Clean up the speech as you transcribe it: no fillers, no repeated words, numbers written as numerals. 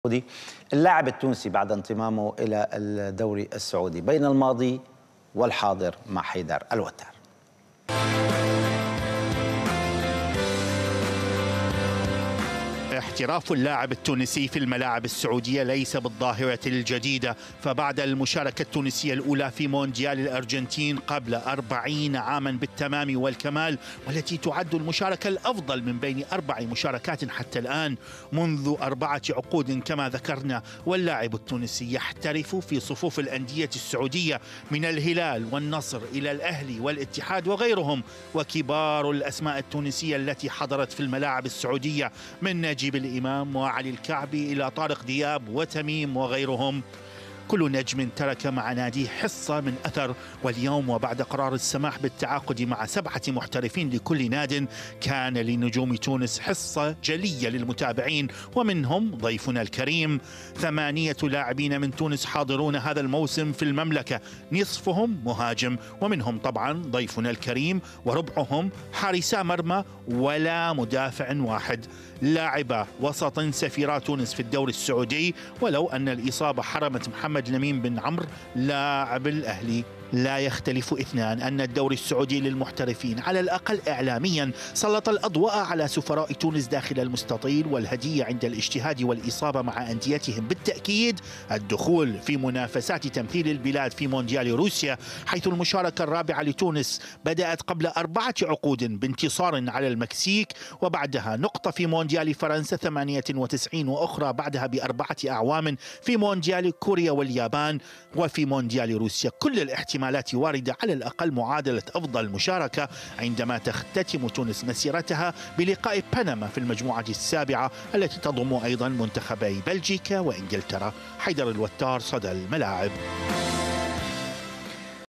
السعودي. اللاعب التونسي بعد انضمامه إلى الدوري السعودي بين الماضي والحاضر مع حيدر الوتار. احتراف اللاعب التونسي في الملاعب السعودية ليس بالظاهرة الجديدة، فبعد المشاركة التونسية الأولى في مونديال الأرجنتين قبل 40 عاما بالتمام والكمال، والتي تعد المشاركة الأفضل من بين 4 مشاركات حتى الآن منذ 4 عقود كما ذكرنا، واللاعب التونسي يحترف في صفوف الأندية السعودية من الهلال والنصر إلى الأهلي والاتحاد وغيرهم، وكبار الأسماء التونسية التي حضرت في الملاعب السعودية من نجيب الإمام وعلي الكعبي إلى طارق دياب وتميم وغيرهم. كل نجم ترك مع ناديه حصة من أثر، واليوم وبعد قرار السماح بالتعاقد مع 7 محترفين لكل ناد، كان لنجوم تونس حصة جلية للمتابعين، ومنهم ضيفنا الكريم. 8 لاعبين من تونس حاضرون هذا الموسم في المملكة، نصفهم مهاجم، ومنهم طبعا ضيفنا الكريم، وربعهم حارسا مرمى ولا مدافع واحد. لاعبا وسط سفيرا تونس في الدوري السعودي، ولو أن الإصابة حرمت محمد لمين بن عمرو لاعب الأهلي. لا يختلف اثنان أن الدوري السعودي للمحترفين على الأقل إعلاميا سلط الأضواء على سفراء تونس داخل المستطيل، والهدية عند الاجتهاد والإصابة مع أنديتهم بالتأكيد الدخول في منافسات تمثيل البلاد في مونديال روسيا، حيث المشاركة الرابعة لتونس بدأت قبل 4 عقود بانتصار على المكسيك، وبعدها نقطة في مونديال فرنسا 98، وأخرى بعدها ب4 أعوام في مونديال كوريا واليابان، وفي مونديال روسيا كل الاحتمالات واردة على الأقل معادلة أفضل مشاركة عندما تختتم تونس مسيرتها بلقاء بنما في المجموعة السابعة التي تضم أيضا منتخبي بلجيكا وإنجلترا. حيدر الوتار، صدى الملاعب.